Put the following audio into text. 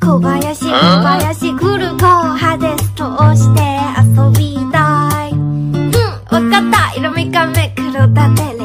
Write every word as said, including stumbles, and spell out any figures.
小林小林グルコハデストをして遊びたい。うん、わかった。色味がめくるだて